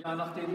Ja, nach dem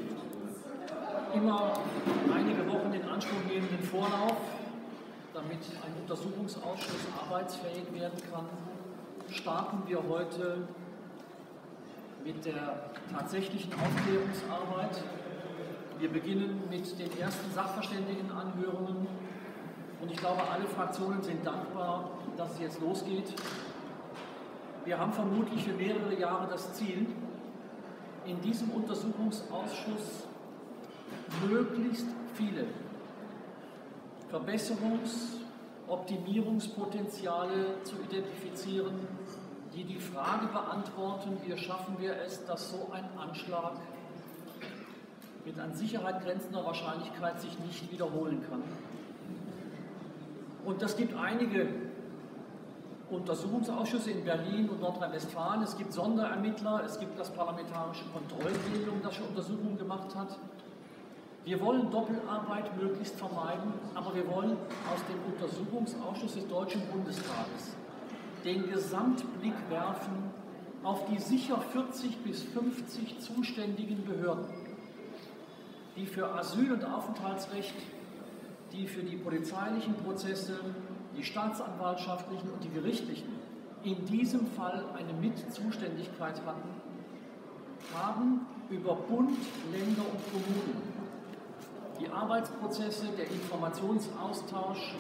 immer einige Wochen in Anspruch nehmenden Vorlauf, damit ein Untersuchungsausschuss arbeitsfähig werden kann, starten wir heute mit der tatsächlichen Aufklärungsarbeit. Wir beginnen mit den ersten Sachverständigenanhörungen und ich glaube, alle Fraktionen sind dankbar, dass es jetzt losgeht. Wir haben vermutlich für mehrere Jahre das Ziel, in diesem Untersuchungsausschuss möglichst viele Optimierungspotenziale zu identifizieren, die die Frage beantworten, wie schaffen wir es, dass so ein Anschlag mit an Sicherheit grenzender Wahrscheinlichkeit sich nicht wiederholen kann. Und das gibt einige Untersuchungsausschüsse in Berlin und Nordrhein-Westfalen, es gibt Sonderermittler, es gibt das Parlamentarische Kontrollgremium, das schon Untersuchungen gemacht hat. Wir wollen Doppelarbeit möglichst vermeiden, aber wir wollen aus dem Untersuchungsausschuss des Deutschen Bundestages den Gesamtblick werfen auf die sicher 40 bis 50 zuständigen Behörden, die für Asyl- und Aufenthaltsrecht, die für die polizeilichen Prozesse, die staatsanwaltschaftlichen und die gerichtlichen in diesem Fall eine Mitzuständigkeit haben über Bund, Länder und Kommunen. Die Arbeitsprozesse, der Informationsaustausch,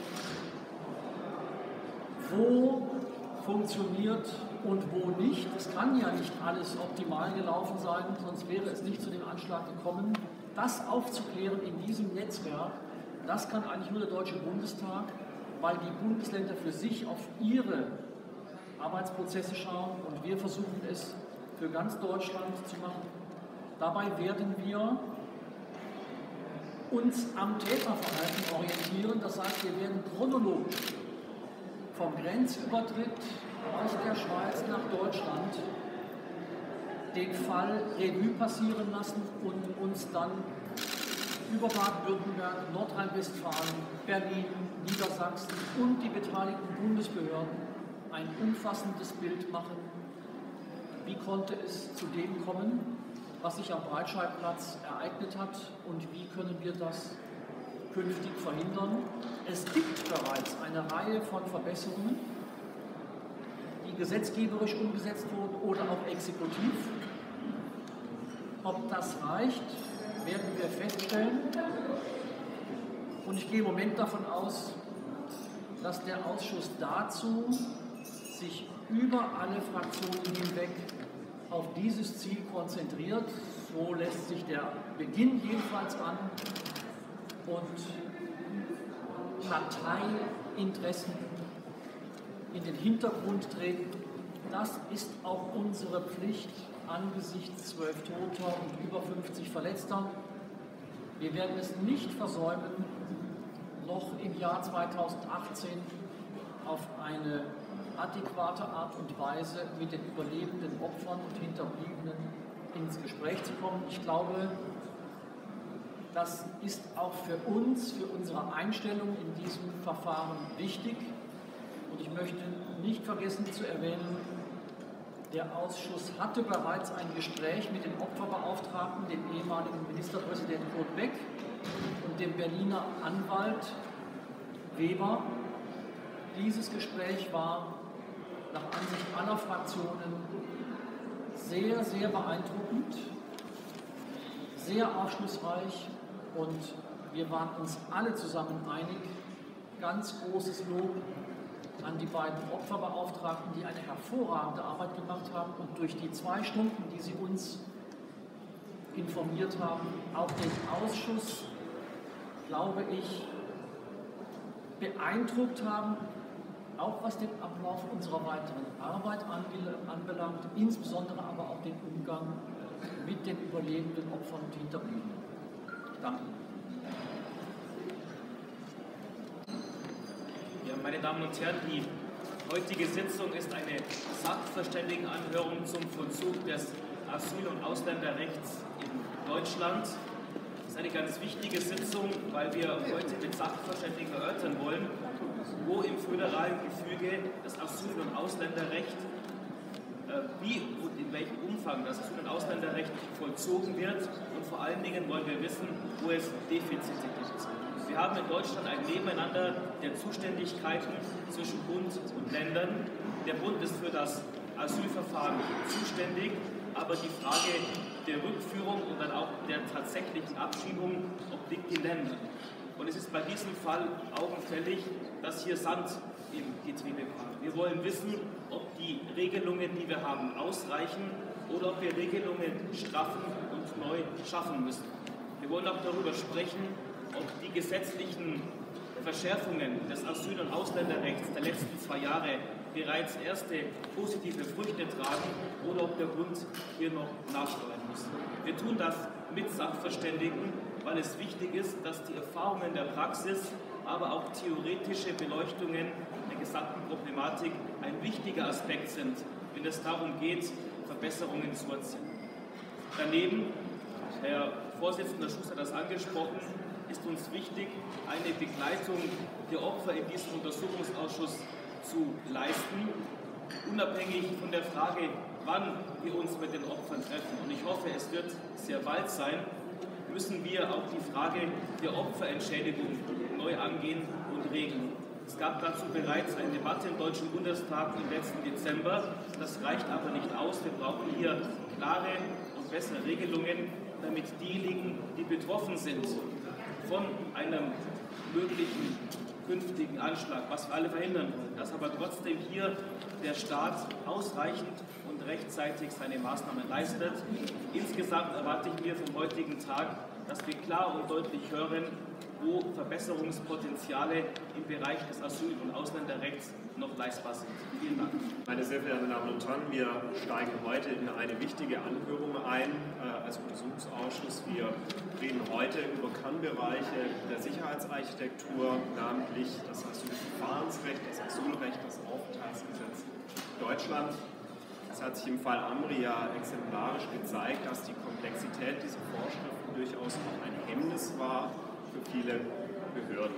wo funktioniert und wo nicht. Es kann ja nicht alles optimal gelaufen sein, sonst wäre es nicht zu dem Anschlag gekommen. Das aufzuklären in diesem Netzwerk, das kann eigentlich nur der Deutsche Bundestag, weil die Bundesländer für sich auf ihre Arbeitsprozesse schauen und wir versuchen es für ganz Deutschland zu machen. Dabei werden wir uns am Täterverhalten orientieren, das heißt, wir werden chronologisch vom Grenzübertritt aus der Schweiz nach Deutschland den Fall Revue passieren lassen und uns dann über Baden-Württemberg, Nordrhein-Westfalen, Berlin, Niedersachsen und die beteiligten Bundesbehörden ein umfassendes Bild machen. Wie konnte es zu dem kommen, was sich am Breitscheidplatz ereignet hat und wie können wir das künftig verhindern? Es gibt bereits eine Reihe von Verbesserungen, die gesetzgeberisch umgesetzt wurden oder auch exekutiv. Ob das reicht, werden wir feststellen. Und ich gehe im Moment davon aus, dass der Ausschuss dazu sich über alle Fraktionen hinweg auf dieses Ziel konzentriert. So lässt sich der Beginn jedenfalls an und Parteiinteressen in den Hintergrund treten. Das ist auch unsere Pflicht angesichts 12 Toter und über 50 Verletzter. Wir werden es nicht versäumen, noch im Jahr 2018 auf eine adäquate Art und Weise mit den überlebenden Opfern und Hinterbliebenen ins Gespräch zu kommen. Ich glaube, das ist auch für uns, für unsere Einstellung in diesem Verfahren wichtig. Und ich möchte nicht vergessen zu erwähnen, der Ausschuss hatte bereits ein Gespräch mit dem Opferbeauftragten, dem ehemaligen Ministerpräsidenten Kurt Beck und dem Berliner Anwalt Weber. Dieses Gespräch war nach Ansicht aller Fraktionen sehr, sehr beeindruckend, sehr aufschlussreich und wir waren uns alle zusammen einig. Ganz großes Lob an die beiden Opferbeauftragten, die eine hervorragende Arbeit gemacht haben und durch die 2 Stunden, die sie uns informiert haben, auch den Ausschuss, glaube ich, beeindruckt haben, auch was den Ablauf unserer weiteren Arbeit anbelangt, insbesondere aber auch den Umgang mit den überlebenden Opfern und Hinterbliebenen. Danke. Ja, meine Damen und Herren, die heutige Sitzung ist eine Sachverständigenanhörung zum Vollzug des Asyl- und Ausländerrechts in Deutschland. Das ist eine ganz wichtige Sitzung, weil wir heute mit Sachverständigen erörtern wollen, wo im föderalen Gefüge das Asyl- und Ausländerrecht wie und in welchem Umfang das Asyl- und Ausländerrecht vollzogen wird, und vor allen Dingen wollen wir wissen, wo es Defizite gibt. Wir haben in Deutschland ein Nebeneinander der Zuständigkeiten zwischen Bund und Ländern. Der Bund ist für das Asylverfahren zuständig, aber die Frage der Rückführung und dann auch der tatsächlichen Abschiebung obliegt den Ländern. Und es ist bei diesem Fall augenfällig, dass hier Sand im Getriebe kommt. Wir wollen wissen, ob die Regelungen, die wir haben, ausreichen oder ob wir Regelungen straffen und neu schaffen müssen. Wir wollen auch darüber sprechen, ob die gesetzlichen Verschärfungen des Asyl- und Ausländerrechts der letzten 2 Jahre bereits erste positive Früchte tragen oder ob der Bund hier noch nachsteuern muss. Wir tun das mit Sachverständigen, weil es wichtig ist, dass die Erfahrungen der Praxis, aber auch theoretische Beleuchtungen der gesamten Problematik ein wichtiger Aspekt sind, wenn es darum geht, Verbesserungen zu erzielen. Daneben, Herr Vorsitzender Schuster hat das angesprochen, ist uns wichtig, eine Begleitung der Opfer in diesem Untersuchungsausschuss zu leisten, unabhängig von der Frage, wann wir uns mit den Opfern treffen. Und ich hoffe, es wird sehr bald sein, müssen wir auch die Frage der Opferentschädigung neu angehen und regeln. Es gab dazu bereits eine Debatte im Deutschen Bundestag im letzten Dezember. Das reicht aber nicht aus. Wir brauchen hier klare und bessere Regelungen, damit diejenigen, die betroffen sind von einem möglichen künftigen Anschlag, was wir alle verhindern wollen, dass aber trotzdem hier der Staat ausreichend und rechtzeitig seine Maßnahmen leistet. Insgesamt erwarte ich mir vom heutigen Tag, dass wir klar und deutlich hören, wo Verbesserungspotenziale im Bereich des Asyl- und Ausländerrechts noch leistbar sind. Vielen Dank. Meine sehr verehrten Damen und Herren, wir steigen heute in eine wichtige Anhörung ein als Untersuchungsausschuss. Wir reden heute über Kernbereiche der Sicherheitsarchitektur, namentlich das Asylverfahrensrecht, das Asylrecht, das Aufenthaltsgesetz in Deutschland. Es hat sich im Fall Amri ja exemplarisch gezeigt, dass die Komplexität dieser Vorschriften durchaus auch ein Hemmnis war für viele Behörden.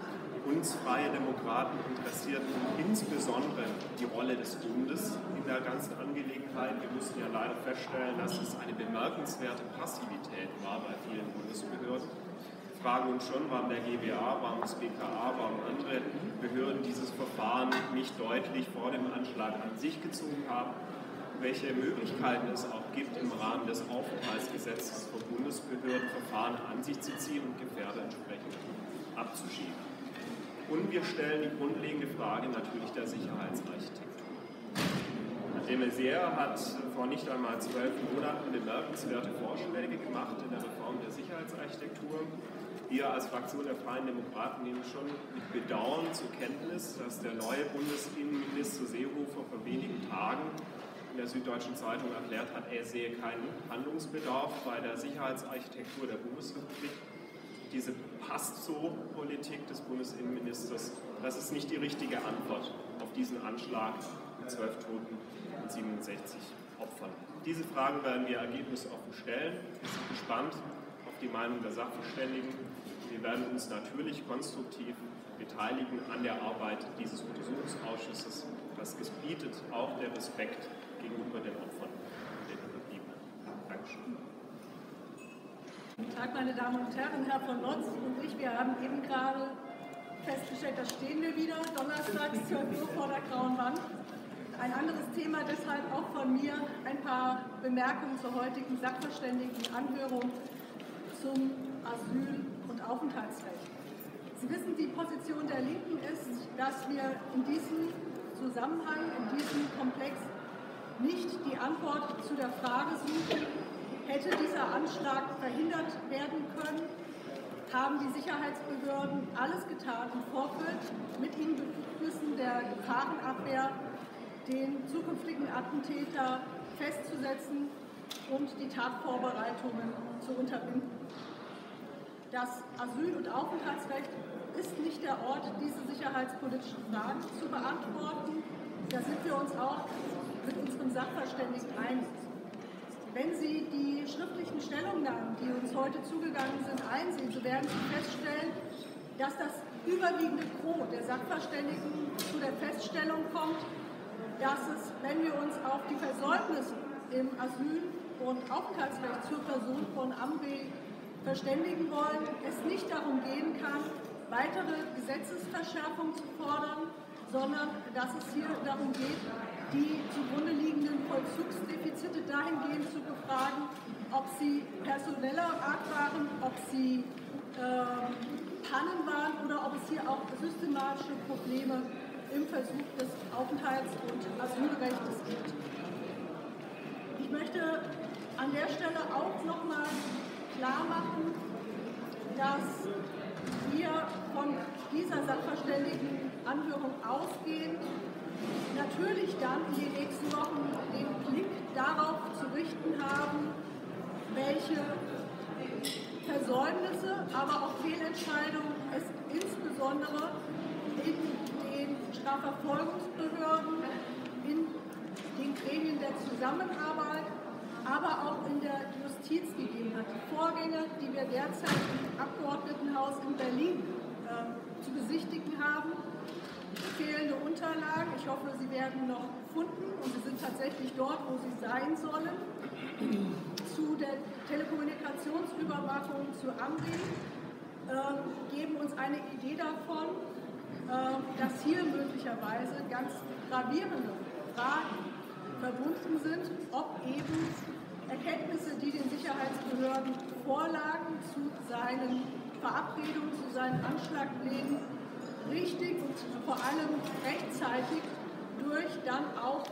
Uns Freie Demokraten interessierten insbesondere die Rolle des Bundes in der ganzen Angelegenheit. Wir mussten ja leider feststellen, dass es eine bemerkenswerte Passivität war bei vielen Bundesbehörden. Wir fragen uns schon, warum der GBA, warum das BKA, warum andere Behörden dieses Verfahren nicht deutlich vor dem Anschlag an sich gezogen haben, welche Möglichkeiten es auch gibt, im Rahmen des Aufenthaltsgesetzes für Bundesbehörden Verfahren an sich zu ziehen und Gefährder entsprechend abzuschieben. Und wir stellen die grundlegende Frage natürlich der Sicherheitsarchitektur. De Maizière hat vor nicht einmal 12 Monaten bemerkenswerte Vorschläge gemacht in der Reform der Sicherheitsarchitektur. Wir als Fraktion der Freien Demokraten nehmen schon mit Bedauern zur Kenntnis, dass der neue Bundesinnenminister Seehofer vor wenigen Tagen in der Süddeutschen Zeitung erklärt hat, er sehe keinen Handlungsbedarf bei der Sicherheitsarchitektur der Bundesrepublik. Diese Passt-so-Politik des Bundesinnenministers, das ist nicht die richtige Antwort auf diesen Anschlag mit 12 Toten und 67 Opfern. Diese Fragen werden wir ergebnisoffen stellen. Wir sind gespannt auf die Meinung der Sachverständigen. Wir werden uns natürlich konstruktiv beteiligen an der Arbeit dieses Untersuchungsausschusses. Das gebietet auch der Respekt gegenüber den Opfern und den Überlebenden. Dankeschön. Guten Tag, meine Damen und Herren. Herr von Lotz und ich, wir haben eben gerade festgestellt, da stehen wir wieder, donnerstags 12 Uhr vor der Grauen Wand. Ein anderes Thema, deshalb auch von mir ein paar Bemerkungen zur heutigen Sachverständigenanhörung zum Asyl- und Aufenthaltsrecht. Sie wissen, die Position der Linken ist, dass wir in diesem Zusammenhang, in diesem Komplex nicht die Antwort zu der Frage suchen, hätte dieser Anschlag verhindert werden können, haben die Sicherheitsbehörden alles getan im Vorfeld mit ihren Befugnissen der Gefahrenabwehr, den zukünftigen Attentäter festzusetzen und die Tatvorbereitungen zu unterbinden. Das Asyl- und Aufenthaltsrecht ist nicht der Ort, diese sicherheitspolitischen Fragen zu beantworten. Da sind wir uns auch mit unseren Sachverständigen einig. Wenn Sie die schriftlichen Stellungnahmen, die uns heute zugegangen sind, einsehen, so werden Sie feststellen, dass das überwiegende Gros der Sachverständigen zu der Feststellung kommt, dass es, wenn wir uns auf die Versäumnisse im Asyl- und Aufenthaltsrecht zur Person von Amri verständigen wollen, es nicht darum gehen kann, weitere Gesetzesverschärfungen zu fordern, sondern dass es hier darum geht, die zugrunde liegenden Vollzugsdefizite dahingehend zu befragen, ob sie personeller Art waren, ob sie Pannen waren oder ob es hier auch systematische Probleme im Versuch des Aufenthalts- und Asylrechts gibt. Ich möchte an der Stelle auch nochmal klar machen, dass wir von dieser Sachverständigenanhörung ausgehend natürlich dann in den nächsten Wochen den Blick darauf zu richten haben, welche Versäumnisse, aber auch Fehlentscheidungen es insbesondere in den Strafverfolgungsbehörden, in den Gremien der Zusammenarbeit, aber auch in der Justiz gegeben hat. Die Vorgänge, die wir derzeit im Abgeordnetenhaus in Berlin zu besichtigen haben, fehlende Unterlagen. Ich hoffe, sie werden noch gefunden und sie sind tatsächlich dort, wo sie sein sollen. Zu der Telekommunikationsüberwachung zu Amri geben uns eine Idee davon, dass hier möglicherweise ganz gravierende Fragen verbunden sind, ob eben Erkenntnisse, die den Sicherheitsbehörden vorlagen, zu seinen Verabredungen, zu seinen Anschlagplänen richtig und vor allem rechtzeitig durch dann auch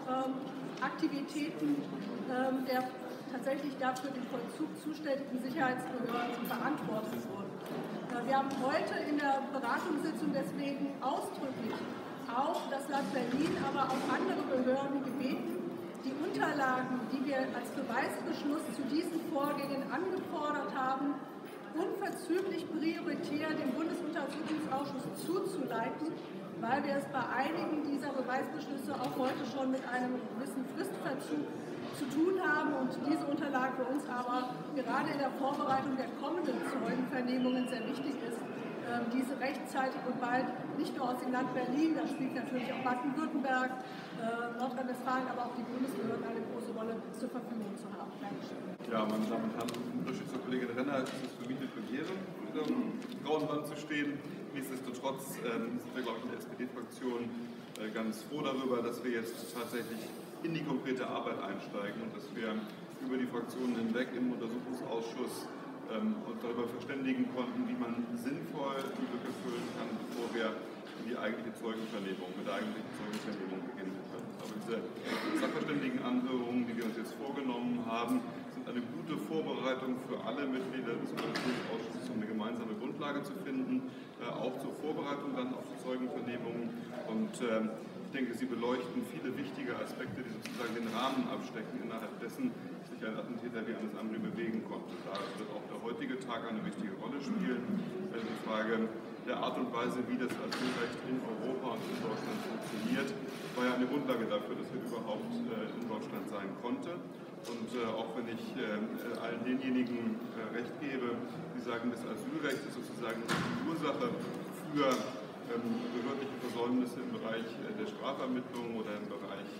Aktivitäten der tatsächlich dafür den Vollzug zuständigen Sicherheitsbehörden beantwortet wurden. Wir haben heute in der Beratungssitzung deswegen ausdrücklich auch das Land Berlin, aber auch andere Behörden gebeten, die Unterlagen, die wir als Beweisbeschluss zu diesen Vorgängen angefordert haben, unverzüglich prioritär dem Bundesuntersuchungsausschuss zuzuleiten, weil wir es bei einigen dieser Beweisbeschlüsse auch heute schon mit einem gewissen Fristverzug zu tun haben und diese Unterlage für uns aber gerade in der Vorbereitung der kommenden Zeugenvernehmungen sehr wichtig ist, diese rechtzeitig und bald nicht nur aus dem Land Berlin, da spielt natürlich auch Baden-Württemberg, Nordrhein-Westfalen, aber auch die Bundesbehörden eine große Rolle zur Verfügung zu haben. Dankeschön. Ja, meine Damen und Herren, im Unterschied zur Kollegin Renner ist es für mich eine Premiere, mit am grauen Band zu stehen. Nichtsdestotrotz sind wir, glaube ich, in der SPD-Fraktion ganz froh darüber, dass wir jetzt tatsächlich in die konkrete Arbeit einsteigen und dass wir über die Fraktionen hinweg im Untersuchungsausschuss uns darüber verständigen konnten, wie man sinnvoll die Lücke füllen kann, bevor wir in die eigentliche Zeugenvernehmung, mit der eigentlichen Zeugenvernehmung beginnen können. Aber diese Sachverständigenanhörungen, die wir uns jetzt vorgenommen haben, sind eine gute Vorbereitung für alle Mitglieder des Untersuchungsausschusses, um eine gemeinsame Grundlage zu finden, auch zur Vorbereitung dann auf die Zeugenvernehmung. Und ich denke, sie beleuchten viele wichtige Aspekte, die sozusagen den Rahmen abstecken, innerhalb dessen sich ein Attentäter wie Anis Amri bewegen konnte. Da wird auch der heutige Tag eine wichtige Rolle spielen. Die Frage der Art und Weise, wie das Asylrecht in Europa und in Deutschland funktioniert, war ja eine Grundlage dafür, dass er überhaupt in Deutschland sein konnte. Und auch wenn ich allen denjenigen recht gebe, die sagen, das Asylrecht ist sozusagen die Ursache für behördliche Versäumnisse im Bereich der Strafermittlung oder im Bereich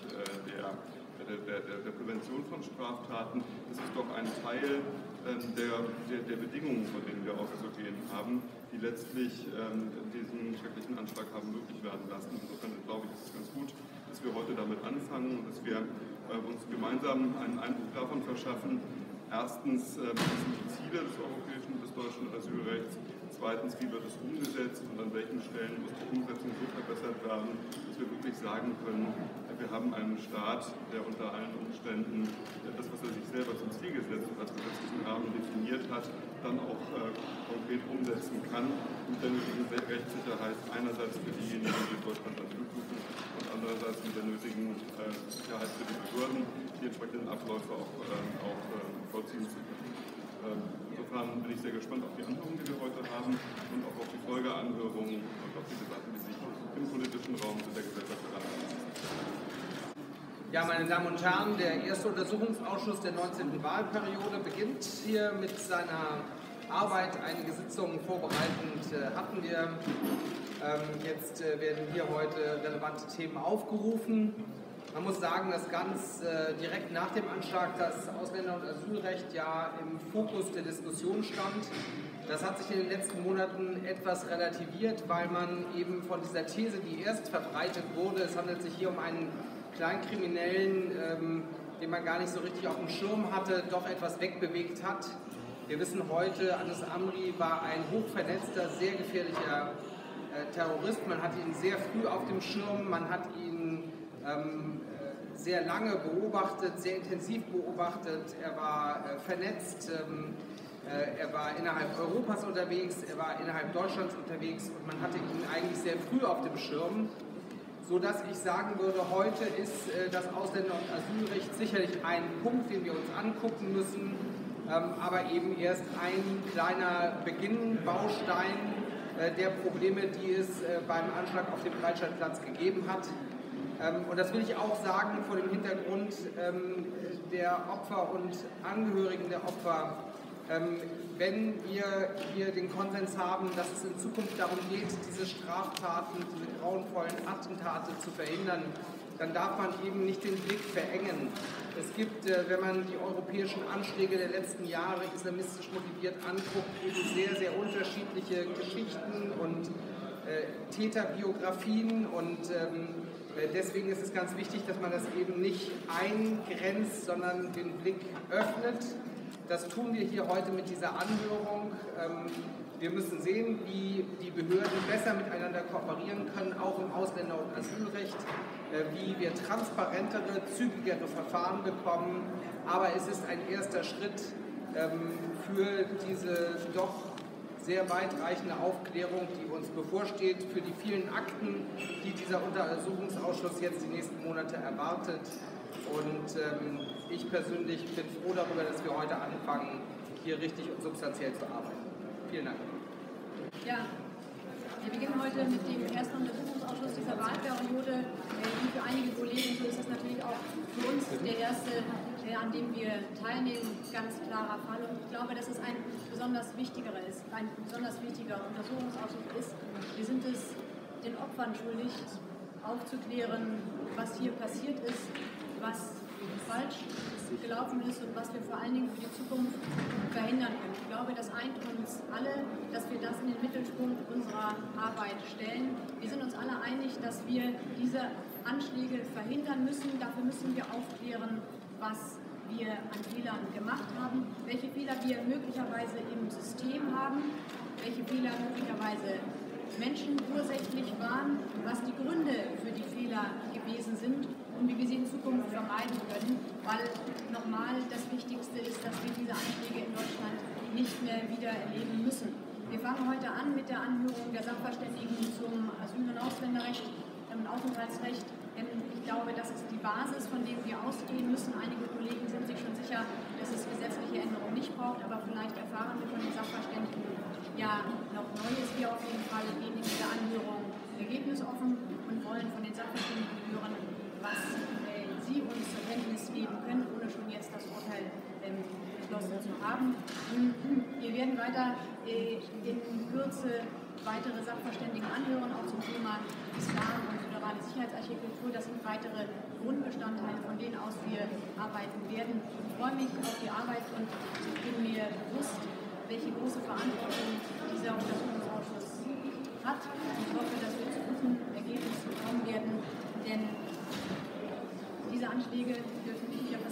der Prävention von Straftaten, das ist doch ein Teil der Bedingungen, von denen wir auszugehen haben, die letztlich diesen schrecklichen Anschlag haben möglich werden lassen. Insofern glaube ich, ist es ganz gut, dass wir heute damit anfangen und dass wir uns gemeinsam einen Eindruck davon verschaffen, erstens, was sind die Ziele des europäischen und des deutschen Asylrechts, zweitens, wie wird es umgesetzt und an welchen Stellen muss die Umsetzung so verbessert werden, dass wir wirklich sagen können, wir haben einen Staat, der unter allen Umständen das, was er sich selber zum Ziel gesetzt und als gesetzlichen Rahmen definiert hat, dann auch konkret umsetzen kann mit der nötigen Rechtssicherheit einerseits für diejenigen, die in Deutschland Asyl suchen und andererseits mit der nötigen Sicherheit für die Behörden, die entsprechenden Abläufe auch vollziehen zu können. Insofern bin ich sehr gespannt auf die Anhörungen, die wir heute haben und auch auf die Folgeanhörungen und auf die Debatten, die sich im politischen Raum zu der Gesellschaft heranziehen. Ja, meine Damen und Herren, der erste Untersuchungsausschuss der 19. Wahlperiode beginnt hier mit seiner Arbeit. Einige Sitzungen vorbereitend hatten wir. Jetzt werden hier heute relevante Themen aufgerufen. Man muss sagen, dass ganz direkt nach dem Anschlag das Ausländer- und Asylrecht ja im Fokus der Diskussion stand. Das hat sich in den letzten Monaten etwas relativiert, weil man eben von dieser These, die erst verbreitet wurde, es handelt sich hier um einen Kleinkriminellen, den man gar nicht so richtig auf dem Schirm hatte, doch etwas wegbewegt hat. Wir wissen heute, Anis Amri war ein hochvernetzter, sehr gefährlicher Terrorist. Man hat ihn sehr früh auf dem Schirm, man hat ihn sehr lange beobachtet, sehr intensiv beobachtet. Er war vernetzt, er war innerhalb Europas unterwegs, er war innerhalb Deutschlands unterwegs und man hatte ihn eigentlich sehr früh auf dem Schirm, sodass ich sagen würde, heute ist das Ausländer- und Asylrecht sicherlich ein Punkt, den wir uns angucken müssen, aber eben erst ein kleiner Baustein der Probleme, die es beim Anschlag auf dem Breitscheidplatz gegeben hat. Und das will ich auch sagen vor dem Hintergrund der Opfer und Angehörigen der Opfer. Wenn wir hier den Konsens haben, dass es in Zukunft darum geht, diese Straftaten, diese grauenvollen Attentate zu verhindern, dann darf man eben nicht den Blick verengen. Es gibt, wenn man die europäischen Anschläge der letzten Jahre islamistisch motiviert anguckt, eben sehr, sehr unterschiedliche Geschichten und Täterbiografien und deswegen ist es ganz wichtig, dass man das eben nicht eingrenzt, sondern den Blick öffnet. Das tun wir hier heute mit dieser Anhörung. Wir müssen sehen, wie die Behörden besser miteinander kooperieren können, auch im Ausländer- und Asylrecht, wie wir transparentere, zügigere Verfahren bekommen. Aber es ist ein erster Schritt für diese doch sehr weitreichende Aufklärung, die uns bevorsteht, für die vielen Akten, die dieser Untersuchungsausschuss jetzt die nächsten Monate erwartet. Und ich persönlich bin froh darüber, dass wir heute anfangen, hier richtig und substanziell zu arbeiten. Vielen Dank. Ja, wir beginnen heute mit dem ersten Untersuchungsausschuss dieser Wahlperiode. Wie für einige Kollegen, so ist das natürlich auch für uns der erste, an dem wir teilnehmen, ganz klarer Fall. Und ich glaube, dass es ein besonders wichtiger Untersuchungsausschuss ist. Wir sind es den Opfern schuldig, aufzuklären, was hier passiert ist, was falsch gelaufen ist und was wir vor allen Dingen für die Zukunft verhindern können. Ich glaube, das eint uns alle, dass wir das in den Mittelpunkt unserer Arbeit stellen. Wir sind uns alle einig, dass wir diese Anschläge verhindern müssen. Dafür müssen wir aufklären, was wir an Fehlern gemacht haben, welche Fehler wir möglicherweise im System haben, welche Fehler möglicherweise menschenursächlich waren, was die Gründe für die Fehler gewesen sind und wie wir sie in Zukunft vermeiden können, weil nochmal das Wichtigste ist, dass wir diese Anschläge in Deutschland nicht mehr wieder erleben müssen. Wir fangen heute an mit der Anhörung der Sachverständigen zum Asyl- und Ausländerrecht und Aufenthaltsrecht. Ich glaube, das ist die Basis, von der wir ausgehen müssen. Einige Kollegen sind sich schon sicher, dass es gesetzliche Änderungen nicht braucht, aber vielleicht erfahren wir von den Sachverständigen ja noch Neues. Wir auf jeden Fall gehen in dieser Anhörung ergebnisoffen und wollen von den Sachverständigen hören, was sie uns zur Kenntnis geben können, ohne schon jetzt das Urteil beschlossen zu haben. Wir werden weiter in Kürze weitere Sachverständigen anhören, auch zum Thema Islam und föderale Sicherheitsarchitektur. Das sind weitere Grundbestandteile, von denen aus wir arbeiten werden. Ich freue mich auf die Arbeit und ich bin mir bewusst, welche große Verantwortung dieser Untersuchungsausschuss hat. Ich hoffe, dass wir zu guten Ergebnissen kommen werden, denn diese Anschläge dürfen nicht wieder